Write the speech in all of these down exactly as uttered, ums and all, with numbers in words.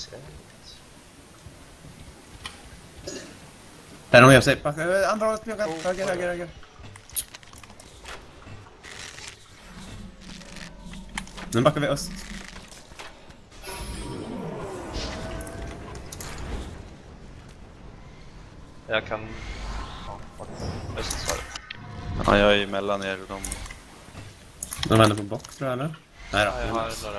ser inget. Den har jag sett. Backa. Andra hållet. Höger, höger, höger, höger. Nu backar vi öst. Jag kan... Ja, öst så. Ja, jag är emellan er och de... De vänder på box tror jag, eller? Nej då. Ja, jag har några efter.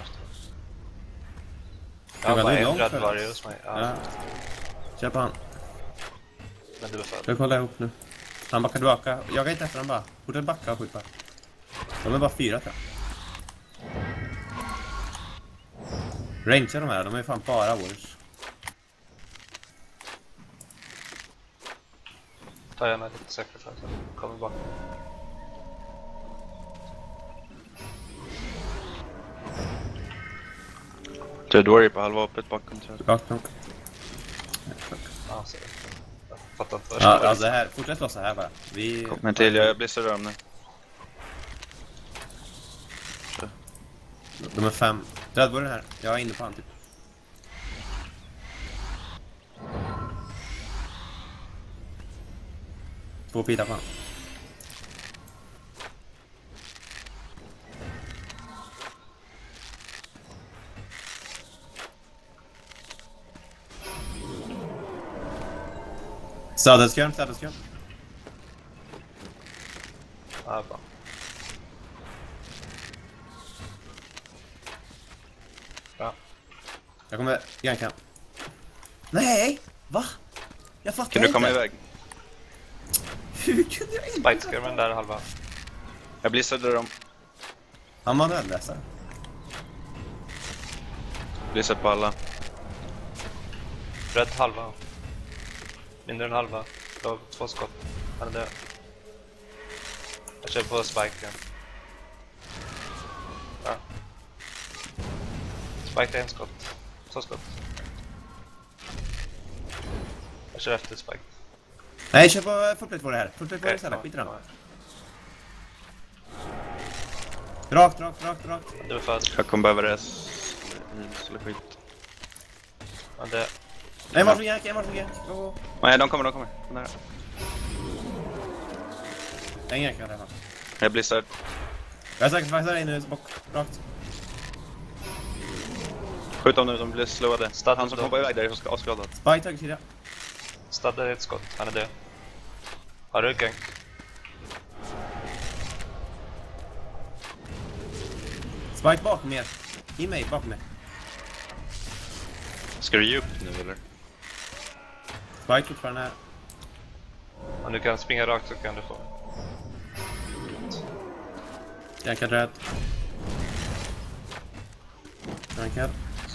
Jag Jag har var bara nog en långt rädd för varje oss. hos mig. Ja. Ja. Kör på han. Men du är för. Ska vi kolla ihop nu? Han backar tillbaka. Jag kan inte efter han bara. Borde backa och skjuta. De är bara fyra tror jag. Ranger de här, de är fan bara Wars. Tar jag med lite sacrifice. Kommer bak. Dread Warrior på halva öppet bakom tror jag. Rakt nog. Ja, så jag fattar inte vad Ja, jag ska alltså det här. Fortsätt slåss så här bara. Vi... Men till, jag blir så röm nu. De är fem. Dödbord den här. Jag är inne på han typ. Två pita på han. Söderskön, söderskön. Ja, bra. Bra. Jag kommer ganka. Nej! Va? Jag fattar Kan du inte. komma iväg? Hur kunde jag inte? Spike-skärmen där halva. Jag blissade dem. Han var nödläsare. Blissat på alla. Rädd halva. Mindre än halva. Du har två skott. Han är död. Jag kör på spiken. Ja. Spike är en skott. Två skott. Jag kör efter spike. Nej, kör på footplate på det här. Footplate på det Okej, istället. ja, Skit i den. ja. Rakt, rakt, rakt, rakt. Du är född. Jag kommer behöva det. Eller skit. Ja, det... Nej, var så gank, var så gank. Oh. Nej, de kommer, de kommer. De där. En gank kan jag träffa. Jag blissar. Jag har säkert faktiskt där inne bak. Rakt. Skjut dem nu, de blir slowade. Stad- Han som kom på iväg där är så avskadad. Spike höger sida. Stad är ett skott. Han är död. Har du gank? Spike bakom er. I mig, bakom mig. Ska du ge upp nu eller? Spike fortfarande här. Om du kan springa rakt så kan du få. Gankad rädd. Gankad.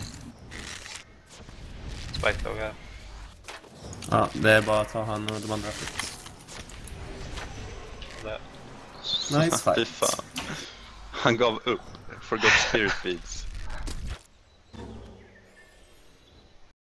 Spike låg här. Ja, det är bara att ta han och de andra först. Det. Nice fight. Fy fan. Han gav upp. Forgot spirit feeds.